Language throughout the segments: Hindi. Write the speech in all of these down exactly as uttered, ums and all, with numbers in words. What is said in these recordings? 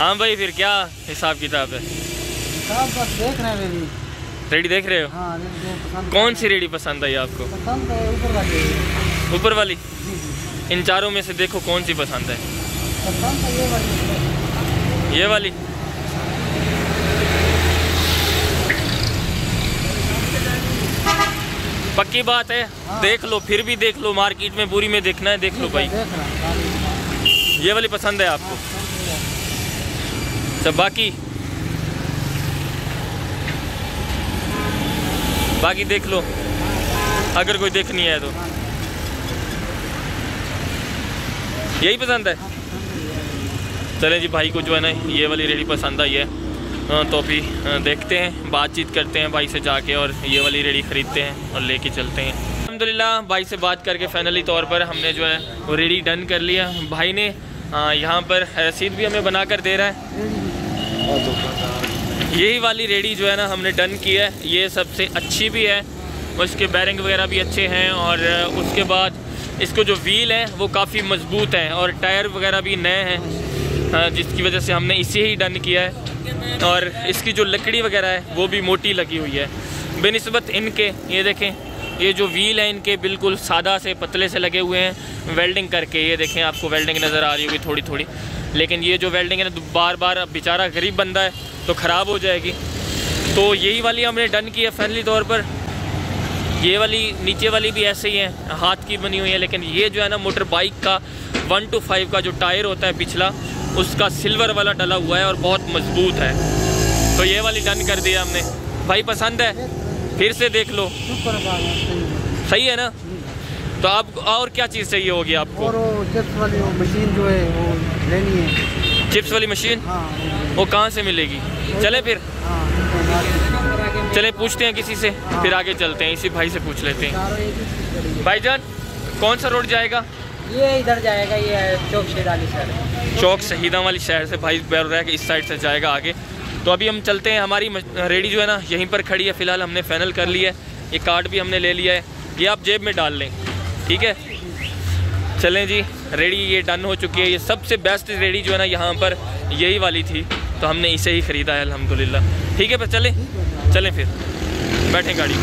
हाँ भाई, फिर क्या हिसाब किताब है? हिसाब बस देख रहे हैं रेडी। रेडी देख रहे हो? हाँ, रेडी। कौन सी रेडी पसंद आई आपको? पसंद है ऊपर वाली। ऊपर वाली? जी जी। इन चारों में से देखो कौन सी पसंद है? पसंद है ये वाली। ये वाली? पक्की बात है? हाँ। देख लो, फिर भी देख लो, मार्केट में बुरी में देखना है, देख लो भाई। देख रहा हूं। ये वाली पसंद है आपको? सब बाकी बाकी देख लो, अगर कोई देखनी है तो। यही पसंद है? चलें जी, भाई को जो है ना ये वाली रेडी पसंद आई है, तो अभी देखते हैं, बातचीत करते हैं भाई से जाके और ये वाली रेडी ख़रीदते हैं और लेके चलते हैं। अल्हम्दुलिल्लाह भाई से बात करके फाइनली तौर पर हमने जो है वो रेडी डन कर लिया। भाई ने यहाँ पर रसीद भी हमें बना कर दे रहा है। यही वाली रेडी जो है ना हमने डन की है, ये सबसे अच्छी भी है, उसके बैरिंग वगैरह भी अच्छे हैं और उसके बाद इसको जो व्हील है वो काफ़ी मजबूत है और टायर वगैरह भी नए हैं, जिसकी वजह से हमने इसे ही डन किया है। और इसकी जो लकड़ी वगैरह है वो भी मोटी लगी हुई है बेनिस्बत इनके। ये देखें, ये जो व्हील है इनके बिल्कुल सादा से पतले से लगे हुए हैं वेल्डिंग करके। ये देखें, आपको वेल्डिंग नज़र आ रही होगी थोड़ी थोड़ी, लेकिन ये जो वेल्डिंग है ना बार बार बेचारा गरीब बंदा है तो ख़राब हो जाएगी। तो यही वाली हमने डन की है फाइनली तौर पर। ये वाली नीचे वाली भी ऐसे ही है, हाथ की बनी हुई है, लेकिन ये जो है ना मोटर बाइक का वन टू फाइव का जो टायर होता है पिछला, उसका सिल्वर वाला डला हुआ है और बहुत मजबूत है। तो ये वाली डन कर दिया हमने। भाई पसंद है? फिर से देख लो, सही है ना? तो आप और क्या चीज़ चाहिए होगी आपको? और वो चिप्स वाली वो मशीन जो है वो लेनी है। चिप्स वाली मशीन? हाँ। वो कहाँ से मिलेगी? चले फिर? हाँ। चले पूछते हैं किसी से, हाँ। फिर आगे चलते हैं, इसी भाई से पूछ लेते हैं। भाईजान कौन सा रोड जाएगा? ये इधर जाएगा, ये चौक शहीदा वाली शहर। चौक शहीदा वाली शहर से भाई बोल रहा है कि इस साइड से जाएगा आगे। तो अभी हम चलते हैं, हमारी रेडी जो है ना यहीं पर खड़ी है फ़िलहाल, हमने फाइनल कर लिया है। ये कार्ड भी हमने ले लिया है, ये आप जेब में डाल लें, ठीक है? चलें जी, रेडी ये डन हो चुकी है। ये सबसे बेस्ट रेडी जो है ना यहाँ पर यही वाली थी, तो हमने इसे ही ख़रीदा है अल्हम्दुलिल्लाह। ठीक है, पर चलें चलें फिर बैठें गाड़ी।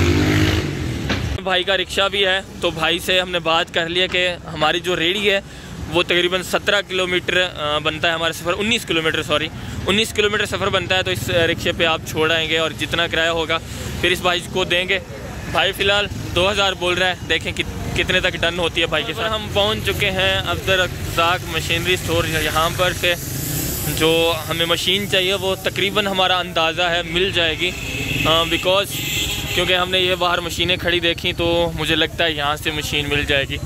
भाई का रिक्शा भी है, तो भाई से हमने बात कर लिया कि हमारी जो रेडी है वो तकरीबन सत्रह किलोमीटर बनता है हमारा सफ़र, उन्नीस किलोमीटर सॉरी उन्नीस किलोमीटर सफ़र बनता है। तो इस रिक्शे पे आप छोड़ आएंगे और जितना किराया होगा फिर इस भाई को देंगे। भाई फ़िलहाल दो हज़ार बोल रहा है, देखें कि, कितने तक डन होती है भाई के साथ। हम पहुंच चुके हैं अब्दुल रज़ाक मशीनरी स्टोर। यहाँ पर से जो हमें मशीन चाहिए वो तकरीबन हमारा अंदाज़ा है मिल जाएगी, बिकॉज़ क्योंकि हमने ये बाहर मशीनें खड़ी देखी तो मुझे लगता है यहाँ से मशीन मिल जाएगी।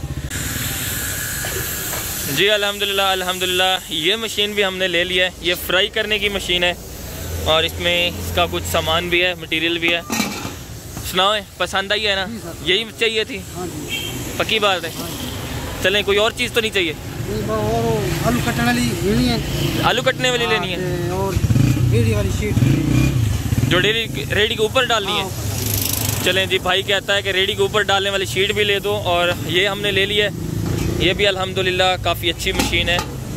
जी अल्हम्दुलिल्लाह अल्हम्दुलिल्लाह ये मशीन भी हमने ले लिया है। ये फ्राई करने की मशीन है और इसमें इसका कुछ सामान भी है, मटेरियल भी है। सुनाओ, पसंद आई है ना? यही चाहिए थी? पक्की बात है? चलें, कोई और चीज़ तो नहीं चाहिए? और आलू कटने वाली लेनी है। आलू कटने वाली लेनी है और रेडी वाली शीट जो रेडी रेडी के ऊपर डालनी है। चलें जी, भाई कहता है कि रेडी के ऊपर डालने वाली शीट भी ले दो, और ये हमने ले लिया है। ये भी अल्हम्दुलिल्लाह काफ़ी अच्छी मशीन है।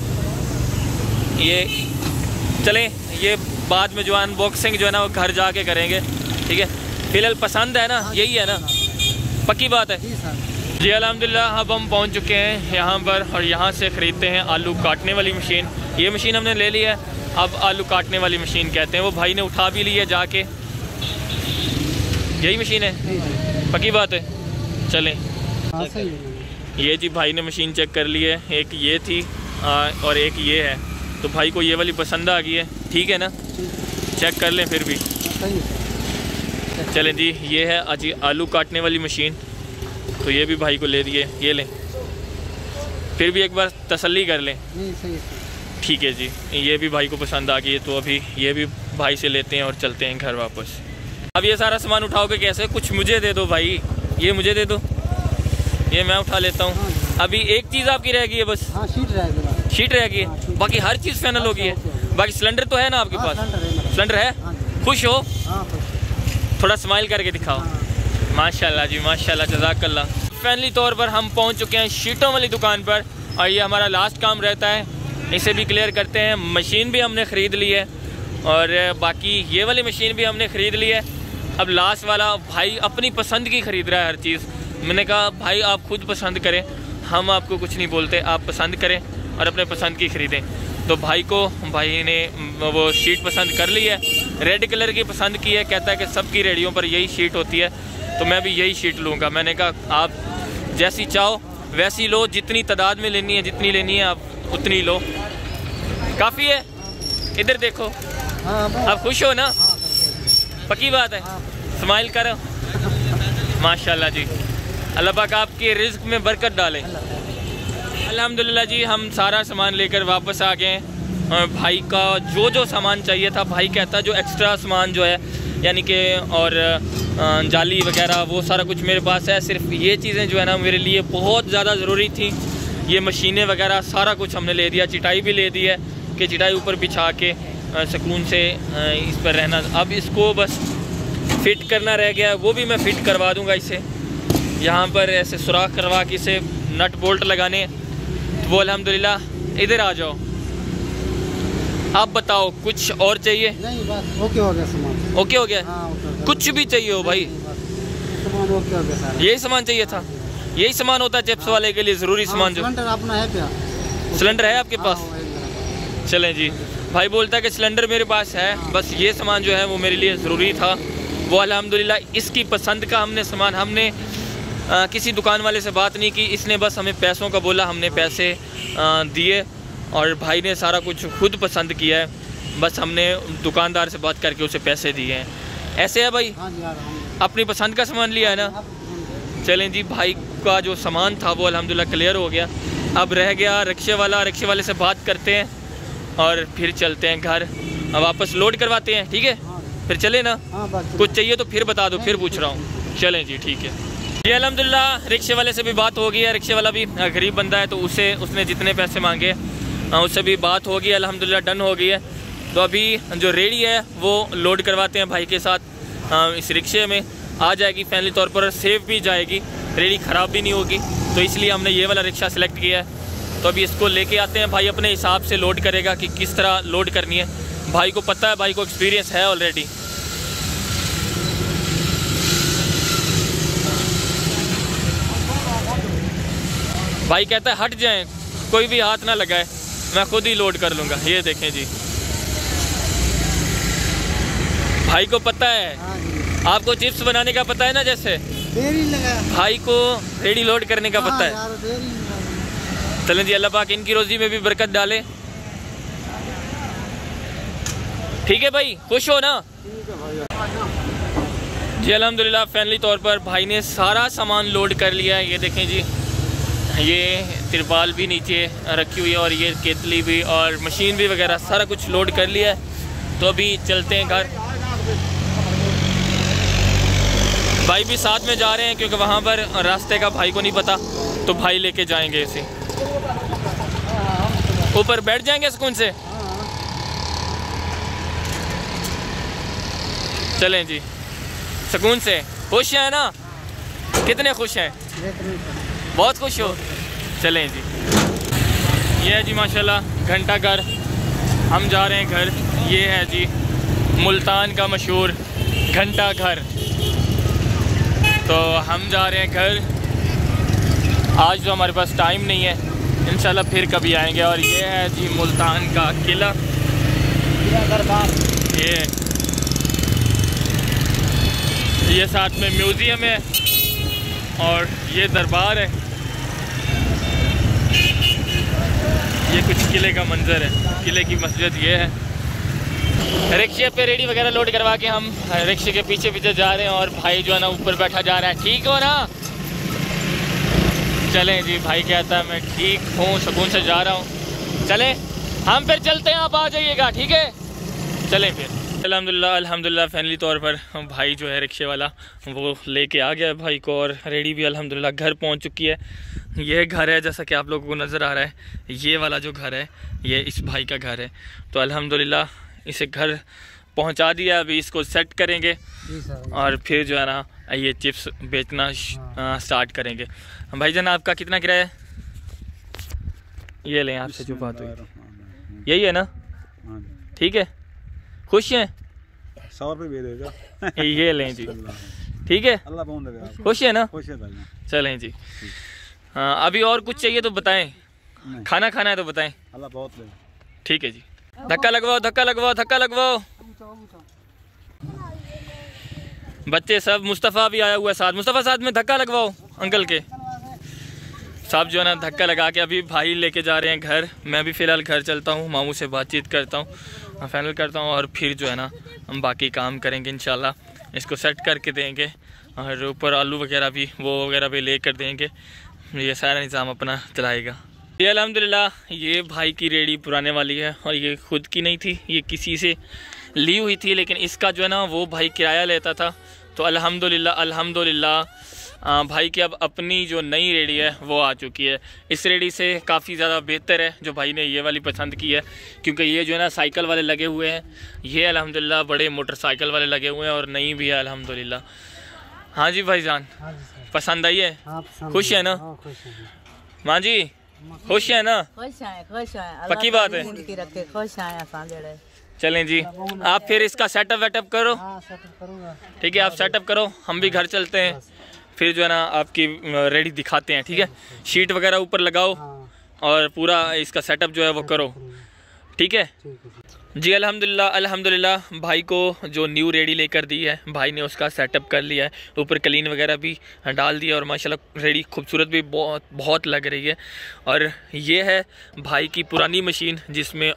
ये चलें, ये बाद में जो अनबॉक्सिंग जो है ना वो घर जाके करेंगे, ठीक है? फ़िलहाल पसंद है ना? यही है ना? पक्की बात है जी अल्हम्दुलिल्लाह। अब हम पहुंच चुके हैं यहाँ पर और यहाँ से ख़रीदते हैं आलू काटने वाली मशीन। ये मशीन हमने ले ली है, अब आलू काटने वाली मशीन कहते हैं। वो भाई ने उठा भी ली है जाके। यही मशीन है? पक्की बात है? चलें, ये जी भाई ने मशीन चेक कर ली है। एक ये थी आ, और एक ये है, तो भाई को ये वाली पसंद आ गई है। ठीक है ना? चेक कर लें फिर भी। चलें जी, ये है अजी आलू काटने वाली मशीन, तो ये भी भाई को ले दिए। ये लें, फिर भी एक बार तसल्ली कर लें। ठीक है जी, ये भी भाई को पसंद आ गई है, तो अभी ये भी भाई से लेते हैं और चलते हैं घर वापस। अब ये सारा सामान उठाओगे कैसे? कुछ मुझे दे दो भाई, ये मुझे दे दो, ये मैं उठा लेता हूँ। अभी एक चीज़ आपकी रह गई है बस? हाँ, शीट रह गई। शीट रह गई है, बाकी हर चीज़ फाइनल हो गई है। बाकी सिलेंडर तो है ना आपके पास? सिलेंडर है? खुश हो? थोड़ा स्माइल करके दिखाओ। माशाल्लाह जी माशाल्लाह, जज़ाकल्लाह। फाइनली तौर पर हम पहुंच चुके हैं शीटों वाली दुकान पर, और ये हमारा लास्ट काम रहता है। इसे भी क्लियर करते हैं। मशीन भी हमने ख़रीद ली है और बाकी ये वाली मशीन भी हमने ख़रीद ली है। अब लास्ट वाला भाई अपनी पसंद की ख़रीद रहा है हर चीज़। मैंने कहा भाई आप खुद पसंद करें, हम आपको कुछ नहीं बोलते, आप पसंद करें और अपने पसंद की ख़रीदें। तो भाई को भाई ने वो शीट पसंद कर ली है, रेड कलर की पसंद की है। कहता है कि सबकी रेडियो पर यही शीट होती है, तो मैं भी यही शीट लूँगा। मैंने कहा आप जैसी चाहो वैसी लो, जितनी तादाद में लेनी है, जितनी लेनी है आप उतनी लो, काफ़ी है। इधर देखो, आप खुश हो ना? पक्की बात है, स्माइल करो। माशाल्लाह जी, अल्लाह पाक आपके रिज़्क़ में बरकत डाले। अल्हम्दुलिल्लाह जी, हम सारा सामान लेकर वापस आ गए हैं और भाई का जो जो सामान चाहिए था, भाई कहता जो एक्स्ट्रा सामान जो है यानी कि और जाली वगैरह वो सारा कुछ मेरे पास है। सिर्फ ये चीज़ें जो है ना मेरे लिए बहुत ज़्यादा ज़रूरी थी, ये मशीनें वगैरह सारा कुछ हमने ले दिया। चिटाई भी ले दी है कि चिटाई ऊपर बिछा के सुकून से इस पर रहना। अब इसको बस फिट करना रह गया, वो भी मैं फ़िट करवा दूँगा इसे। यहाँ पर ऐसे सुराख करवा के इसे नट बोल्ट लगाने, तो वो अल्हम्दुलिल्लाह। इधर आ जाओ, आप बताओ कुछ और चाहिए? नहीं बस ओके हो गया सामान। ओके हो गया? हाँ, ओके हो गया। कुछ भी चाहिए हो भाई? सामान ओके हो गया सारा। यही सामान चाहिए था? यही सामान होता है चिप्स वाले के लिए ज़रूरी सामान? जो सिलेंडर अपना है क्या? सिलेंडर है आपके पास? चलें जी, भाई बोलता है कि सिलेंडर मेरे पास है, बस ये सामान जो है वो मेरे लिए ज़रूरी था। वो अल्हम्दुलिल्लाह इसकी पसंद का हमने सामान, हमने आ, किसी दुकान वाले से बात नहीं की, इसने बस हमें पैसों का बोला, हमने पैसे दिए और भाई ने सारा कुछ खुद पसंद किया है। बस हमने दुकानदार से बात करके उसे पैसे दिए हैं। ऐसे है भाई? अपनी पसंद का सामान लिया है ना? चलें जी, भाई का जो सामान था वो अल्हम्दुलिल्लाह क्लियर हो गया। अब रह गया रिक्शे वाला, रिक्शे वाले से बात करते हैं और फिर चलते हैं घर। अब वापस लोड करवाते हैं, ठीक है? फिर चले ना? कुछ चाहिए तो फिर बता दो, फिर पूछ रहा हूँ। चलें जी, ठीक है जी। अल्हम्दुलिल्लाह रिक्शे वाले से भी बात हो गई है। रिक्शे वाला भी गरीब बंदा है, तो उसे उसने जितने पैसे मांगे उससे भी बात हो गई, अल्हम्दुलिल्लाह डन हो गई है। तो अभी जो रेडी है वो लोड करवाते हैं भाई के साथ। इस रिक्शे में आ जाएगी फाइनली तौर पर, सेफ भी जाएगी, रेडी ख़राब भी नहीं होगी, तो इसलिए हमने ये वाला रिक्शा सेलेक्ट किया है। तो अभी इसको लेके आते हैं, भाई अपने हिसाब से लोड करेगा कि किस तरह लोड करनी है। भाई को पता है, भाई को एक्सपीरियंस है ऑलरेडी। भाई कहता है हट जाएं, कोई भी हाथ ना लगाए, मैं खुद ही लोड कर लूँगा। ये देखें जी, भाई को पता है। आपको चिप्स बनाने का पता है ना, जैसे देरी लगा, भाई को रेडी लोड करने का पता है। चलें जी, अल्लाह पाक इनकी रोज़ी में भी बरकत डाले। ठीक है भाई, खुश हो ना? जी अल्हम्दुलिल्लाह फाइनली तौर पर भाई ने सारा सामान लोड कर लिया है। ये देखें जी, ये तिरपाल भी नीचे रखी हुई है और ये केतली भी और मशीन भी वगैरह सारा कुछ लोड कर लिया है। तो अभी चलते हैं घर। भाई भी साथ में जा रहे हैं क्योंकि वहाँ पर रास्ते का भाई को नहीं पता, तो भाई लेके जाएंगे इसे। ऊपर बैठ जाएंगे सुकून से। चलें जी, सुकून से। खुश हैं ना? कितने खुश हैं? बहुत खुश हो? चलें जी, ये है जी माशाल्लाह घंटा घर। हम जा रहे हैं घर। ये है जी मुल्तान का मशहूर घंटा घर। तो हम जा रहे हैं घर। आज तो हमारे पास टाइम नहीं है, इंशाल्लाह फिर कभी आएंगे। और ये है जी मुल्तान का किला, ये ये साथ में म्यूज़ियम है और ये दरबार है। ये कुछ किले का मंजर है, किले की मस्जिद ये है। रिक्शे पे रेडी वगैरह लोड करवा के हम रिक्शे के पीछे पीछे जा रहे हैं और भाई जो है ना ऊपर बैठा जा रहा है। ठीक हो ना? चलें जी, भाई कहता है मैं ठीक हूँ, सुकून से जा रहा हूँ। चलें हम फिर चलते हैं, आप आ जाइएगा, ठीक है? चलें फिर। अल्हम्दुलिल्लाह अल्हम्दुलिल्लाह फाइनली तौर पर भाई जो है रिक्शे वाला वो लेके आ गया है भाई को, और रेडी भी अल्हम्दुलिल्लाह घर पहुंच चुकी है। ये घर है जैसा कि आप लोगों को नज़र आ रहा है, ये वाला जो घर है ये इस भाई का घर है। तो अल्हम्दुलिल्लाह इसे घर पहुंचा दिया, अभी इसको सेट करेंगे और फिर जो है ना ये चिप्स बेचना स्टार्ट करेंगे। भाईजान आपका कितना किराया है? ये लें, आपसे जो बात हुई। यही है ना? हाँ ठीक है, खुश हैं? सौ रुपये दे देगा। ये लें जी, ठीक है, अल्लाह पाउंड देगा। खुश है ना? खुश है भाई। चलें जी। हाँ, अभी और कुछ चाहिए तो बताएं, खाना खाना है तो बताएं। अल्लाह बहुत ले। ठीक है जी। धक्का लगवाओ, धक्का लगवाओ, धक्का लगवाओ। बच्चे सब, मुस्तफ़ा भी आया हुआ है साथ। मुस्तफ़ा साथ में धक्का लगवाओ अंकल के। साहब जो है ना धक्का लगा के अभी भाई लेके जा रहे हैं घर। मैं भी फ़िलहाल घर चलता हूँ, मामू से बातचीत करता हूँ, फाइनल करता हूँ और फिर जो है ना हम बाकी काम करेंगे इंशाल्लाह। इसको सेट करके देंगे और ऊपर आलू वगैरह भी वो वगैरह भी ले कर देंगे। ये सारा निज़ाम अपना चलाएगा। ये अल्हम्दुलिल्लाह ये भाई की रेडी पुराने वाली है और ये खुद की नहीं थी, ये किसी से ली हुई थी, लेकिन इसका जो है ना वो भाई किराया लेता था। तो अल्हम्दुलिल्लाह अल्हम्दुलिल्लाह भाई की अब अपनी जो नई रेडी है वो आ चुकी है। इस रेडी से काफ़ी ज़्यादा बेहतर है जो भाई ने ये वाली पसंद की है, क्योंकि ये जो है ना साइकिल वाले लगे हुए हैं, ये अल्हम्दुलिल्लाह बड़े मोटरसाइकिल वाले लगे हुए हैं और नई भी है अल्हम्दुलिल्लाह। हाँ जी भाईजान, पसंद आई है? खुश है ना? माँ जी खुश है ना? खुश है, खुश है, पक्की बात है। रखे खुश है। चलें जी, आप फिर इसका सेटअप वेटअप करो। ठीक है, आप सेटअप करो, हम भी घर चलते हैं। फिर जो है ना आपकी रेडी दिखाते हैं। ठीक है, शीट वगैरह ऊपर लगाओ और पूरा इसका सेटअप जो है वो करो। ठीक है जी। अल्हम्दुलिल्लाह अल्हम्दुलिल्लाह भाई को जो न्यू रेडी लेकर दी है, भाई ने उसका सेटअप कर लिया है, ऊपर क्लीन वगैरह भी डाल दिया और माशाल्लाह रेडी खूबसूरत भी बहुत बहुत लग रही है। और ये है भाई की पुरानी मशीन जिसमें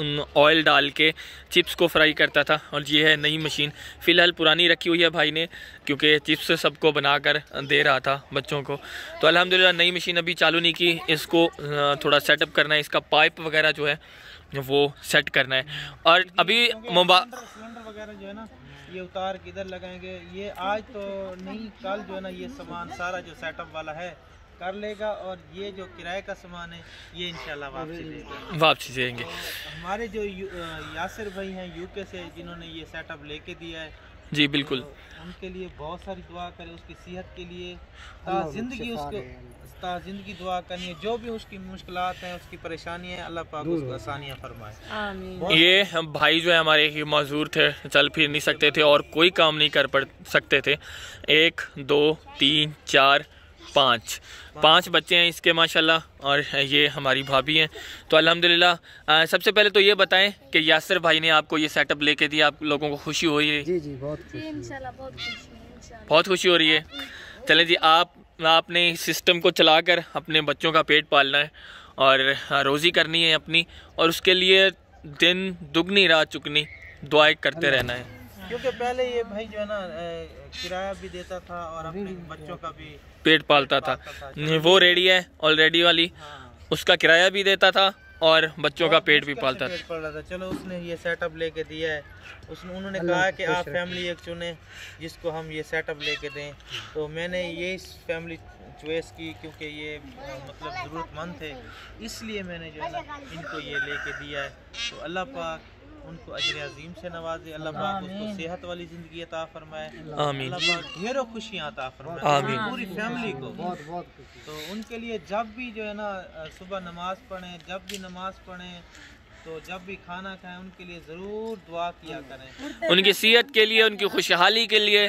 ऑयल डाल के चिप्स को फ्राई करता था, और ये है नई मशीन। फ़िलहाल पुरानी रखी हुई है भाई ने, क्योंकि चिप्स सबको बनाकर दे रहा था बच्चों को। तो अल्हम्दुलिल्लाह नई मशीन अभी चालू नहीं की, इसको थोड़ा सेटअप करना है, इसका पाइप वगैरह जो है वो सेट करना है। और अभी मोबाइल सिलेंडर वगैरह जो है ना ये उतार के इधर लगाएंगे। ये आज तो नहीं, कल जो है ना ये सामान सारा जो सेटअप वाला है कर लेगा, और ये जो किराए का सामान है ये इंशाल्लाह वापसी देगा, वापसी देंगे। हमारे जो यासिर भाई हैं यूके से, जिन्होंने ये सेटअप लेके दिया है, जी बिल्कुल, तो उनके लिए बहुत सारी दुआ करें, उसकी सेहत के लिए, ता जिंदगी उसको ता जिंदगी दुआ करनी है। जो भी उसकी मुश्किलात हैं, उसकी परेशानी है, अल्लाह पाक उसको आसानियाँ फरमाए। आमीन। ये भाई जो है हमारे ये मजदूर थे, चल फिर नहीं सकते थे और कोई काम नहीं कर पड़ सकते थे। एक दो तीन चार पाँच पाँच बच्चे हैं इसके माशाल्लाह, और ये हमारी भाभी हैं। तो अल्हम्दुलिल्लाह सबसे पहले तो ये बताएं कि यासिर भाई ने आपको ये सेटअप लेके दिया, आप लोगों को खुशी हो रही है? जी जी बहुत खुशी है। इंशाल्लाह बहुत खुशी है, इंशाल्लाह। बहुत खुशी हो रही है। चलें जी, आप आपने इस सिस्टम को चलाकर अपने बच्चों का पेट पालना है और रोज़ी करनी है अपनी, और उसके लिए दिन दुगनी रात चुगनी दुआएं करते रहना है। क्योंकि पहले ये भाई जो है ना किराया भी देता था और अपने बच्चों का भी पेट पालता था। वो रेडी है ऑलरेडी वाली, उसका किराया भी देता था और बच्चों का पेट भी पालता था। पेट पाल रहा था। चलो उसने ये सेटअप लेके दिया है, उसने उन्होंने कहा कि आप फैमिली एक चुने जिसको हम ये सेटअप लेके दें। तो मैंने ये इस फैमिली चॉइस की, क्योंकि ये मतलब ज़रूरतमंद थे, इसलिए मैंने जो है ना इनको ये लेके दिया है। तो अल्लाह पाक उनको अजर अजीम से नवाजे, अल्लाह पाक उसको सेहत वाली ज़िंदगी अता फरमाए, आमीन, अल्लाह पाक ढेरों खुशियाँ अता फरमाए आमीन, पूरी फैमिली को। बहुत बहुत खुशी। तो उनके लिए जब भी जो है ना सुबह नमाज पढ़ें, जब भी नमाज पढ़ें, तो जब भी खाना खाएं, उनके लिए ज़रूर दुआ किया करें, उनकी सेहत के लिए, उनकी खुशहाली के लिए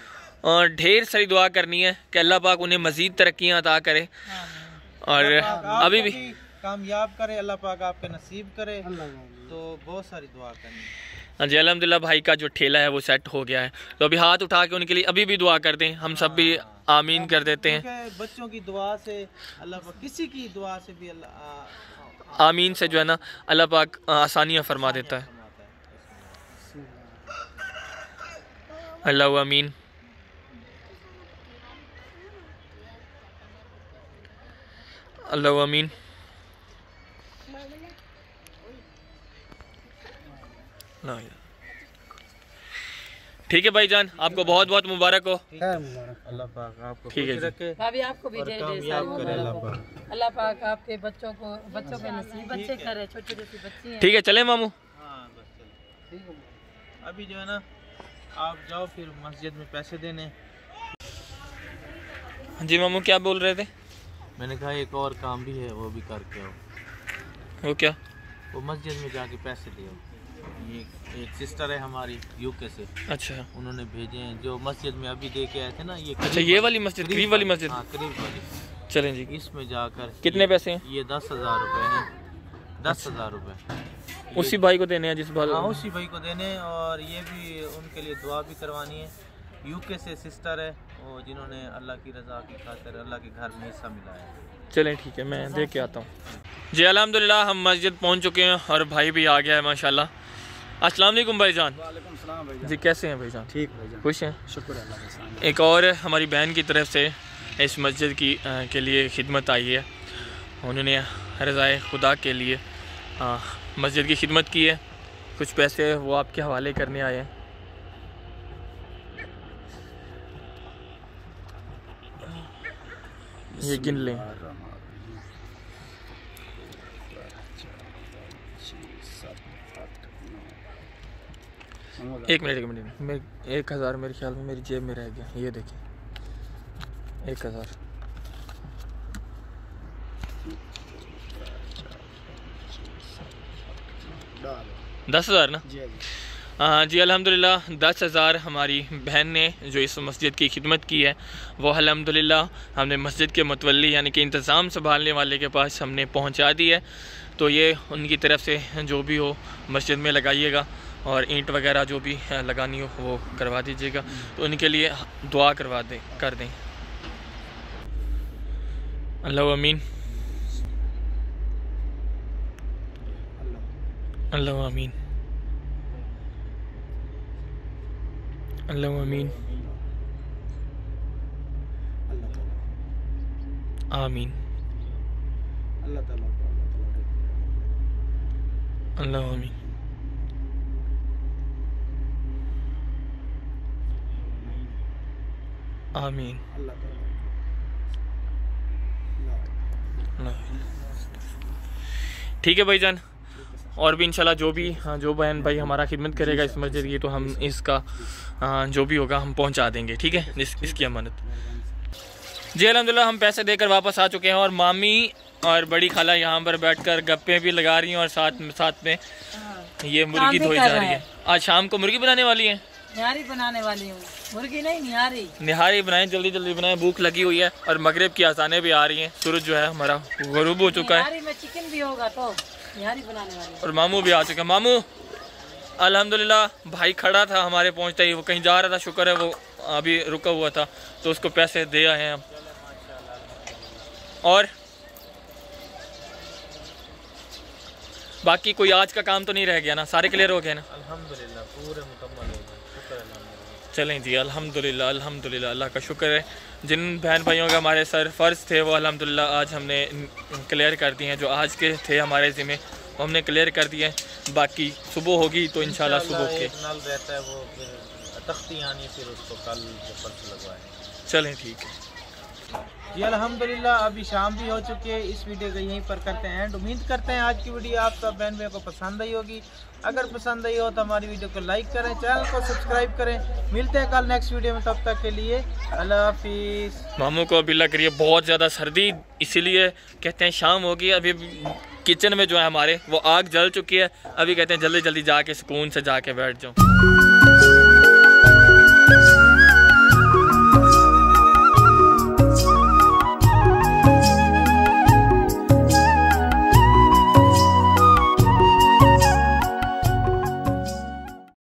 और ढेर सारी दुआ करनी है कि अल्लाह पाक उन्हें मज़ीद तरक्कियाँ अता करे और अभी भी कामयाब करे, अल्लाह पाक आपके नसीब करे। तो बहुत सारी दुआ करनी। हाँ जी, अल्हम्दुलिल्लाह भाई का जो ठेला है वो सेट हो गया है। तो अभी हाथ उठा के उनके लिए अभी भी दुआ कर दें, हम सब भी आमीन कर देते हैं। बच्चों की दुआ से अल्लाह पाक, किसी की दुआ से भी अल्लाह आमीन से जो है ना अल्लाह पाक आसानियाँ फरमा देता है। अल्लाह आमीन। अल्लाह आमीन। ठीक है भाईजान, आपको बहुत बहुत मुबारक हो। अल्लाह पाक आपको ठीक है खुश जी। रखे भाभी आपको भी ढेर ढेर कामयाब सारी करे अल्लाह मुबारक हो। पाक। अल्लाह पाक आपके बच्चों को बच्चों के नसीब अच्छे करे, छोटे छोटे बच्चे हैं। ठीक है, चले मामू। हाँ बस चलो, अभी जो है ना आप जाओ फिर मस्जिद में पैसे देने। जी मामू क्या बोल रहे थे? मैंने कहा एक और काम भी है, वो भी करके आओ। वो क्या? वो मस्जिद में जाके पैसे दे। ये एक सिस्टर है हमारी यूके से, अच्छा, उन्होंने भेजे हैं जो मस्जिद में अभी दे के आए थे ना। ये अच्छा, ये वाली मस्जिद, करीब वाली मस्जिद। हाँ, करीब वाली। चलें जी, इसमें जाकर कितने पैसे हैं? ये दस हजार रुपये हैं। दस हजार रुपये उसी भाई को देने हैं जिस भाई? हाँ, उसी भाई को देने। और ये भी उनके लिए दुआ भी करवानी है। यूके से सिस्टर है और जिन्होंने अल्लाह की रज़ा की खातिर अल्लाह के घर में हिस्सा मिला है। चलें ठीक है, मैं देख के आता हूँ जी। अल्हम्दुलिल्लाह हम मस्जिद पहुँच चुके हैं और भाई भी आ गया है माशाल्लाह। अस्सलाम वालेकुम भाईजान। वालेकुम सलाम भाईजान। जी कैसे हैं भाईजान? ठीक भाईजान, खुश हैं? शुक्र अल्लाह का सामने। एक और हमारी बहन की तरफ से इस मस्जिद की आ, के लिए खिदमत आई है। उन्होंने रज़ाए खुदा के लिए आ, मस्जिद की खिदमत की है। कुछ पैसे वो आपके हवाले करने आए हैं। ये गिन लें। एक मिनट एक मिनट मैं एक हज़ार मेरे ख्याल में मेरी जेब में रह गया। ये देखिए, एक हज़ार। दस हज़ार ना? हाँ जी, अल्हम्दुलिल्लाह दस हज़ार हमारी बहन ने जो इस मस्जिद की खिदमत की है वो अल्हम्दुलिल्लाह हमने मस्जिद के मुतवल्ली यानी कि इंतज़ाम संभालने वाले के पास हमने पहुंचा दी है। तो ये उनकी तरफ से जो भी हो मस्जिद में लगाइएगा और ईंट वगैरह जो भी लगानी हो वो करवा दीजिएगा। तो उनके लिए दुआ करवा दें कर दें। अल्लाह आमीन, अल्लाह आमीन, अल्लाह आमीन, आमीन, अल्लाह आमीन, आमीन। ठीक है भाईजान, और भी इंशाल्लाह जो भी हाँ जो बहन भाई हमारा खिदमत करेगा इस मस्जिद की तो हम इसका हाँ, जो भी होगा हम पहुंचा देंगे। ठीक है, इस, इसकी अमानत जी। अल्हम्दुलिल्लाह हम पैसे देकर वापस आ चुके हैं और मामी और बड़ी खाला यहाँ पर बैठकर गप्पे भी लगा रही हैं और साथ में साथ में ये मुर्गी धोई जा रही है। आज शाम को मुर्गी बनाने वाली है। निहारी बनाने वाली हूँ, मुर्गी नहीं निहारी। निहारी बनाएं, जल्दी जल्दी बनाएं, भूख लगी हुई है और मगरिब की अज़ानें भी आ रही हैं। सूरज जो है हमारा गुरूब हो चुका है। निहारी में चिकन भी होगा तो निहारी बनाने वाली। और मामू भी आ चुके हैं। मामू अल्हम्दुलिल्लाह भाई खड़ा था हमारे पहुंचते ही, वो कहीं जा रहा था, शुक्र है वो अभी रुका हुआ था तो उसको पैसे दे आए हैं हम। और बाकी कोई आज का काम तो नहीं रह गया ना, सारे क्लियर हो गए ना? अल्हम्दुलिल्लाह पूरे मुकम्मल हो गए, शुक्र अल्हम्दुलिल्लाह। चलें जी, अल्हम्दुलिल्लाह अल्हम्दुलिल्लाह, अल्लाह का शुक्र है। जिन बहन भाइयों का हमारे सर फ़र्ज़ थे वो अल्हम्दुलिल्लाह आज हमने क्लियर कर दिए हैं। जो आज के थे हमारे ज़िम्मे वो हमने क्लियर कर दिए हैं। बाकी सुबह होगी तो इंशाल्लाह सुबह के नल रहता है वो फिर तख्ती आनी, फिर उसको कल परसों लगवाएं। चलें ठीक है जी। अल्हम्दुलिल्लाह अभी शाम भी हो चुकी है। इस वीडियो को यहीं पर करते हैं एंड। उम्मीद करते हैं आज की वीडियो आप सब बहन भाइयों को पसंद आई होगी। अगर पसंद आई हो तो हमारी वीडियो को लाइक करें, चैनल को सब्सक्राइब करें। मिलते हैं कल नेक्स्ट वीडियो में, तब तक के लिए अल्लाह हाफिज़। मामू को अभी लग रही है बहुत ज़्यादा सर्दी, इसीलिए कहते हैं शाम होगी। अभी किचन में जो है हमारे वो आग जल चुकी है। अभी कहते हैं जल्दी जल्दी जाके सुकून से जाके बैठ जाओ।